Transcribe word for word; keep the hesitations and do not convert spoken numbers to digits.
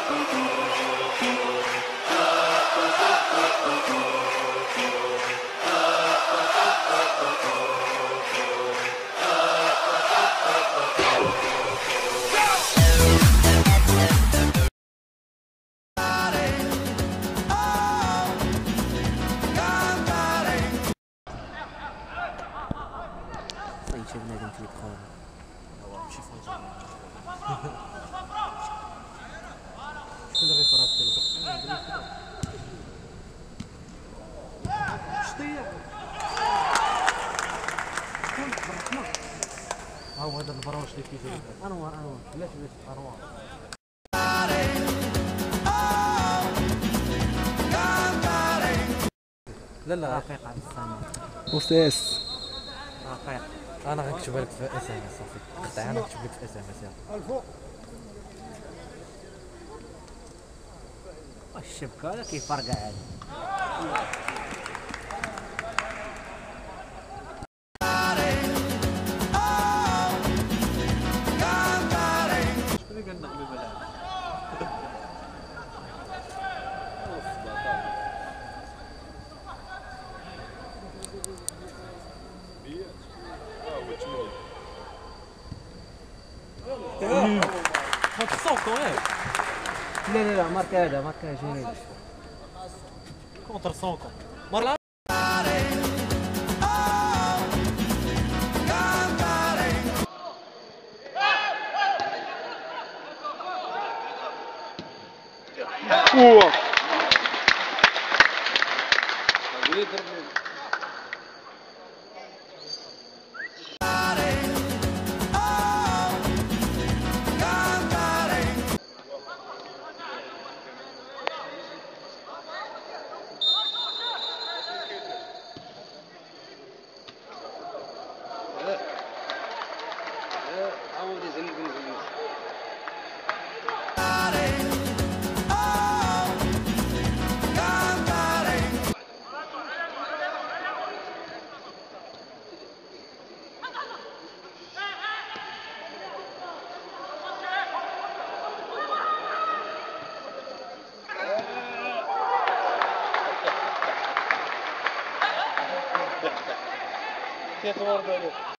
شي بنادم تيدخل هو ماشي فوت شكون اللي غيفرط ديال شطيه ها هو هذا البراوش اللي كيدير انوار انوار بلاش بلاش انوار لا لا رقيق على السماء أستاذ رقيق انا غنكتبها لك في اس ام اس صافي قطع انا نكتب لك في اس ام اس يلاه الفوق الشبكه هذا كيفرقع هذا شكون اللي كنحمي بالها هاد الصوت وين لا لا لا ماركا هذا ماركا جينيريك كونتر سونكو مرة هو كيف ورد عليك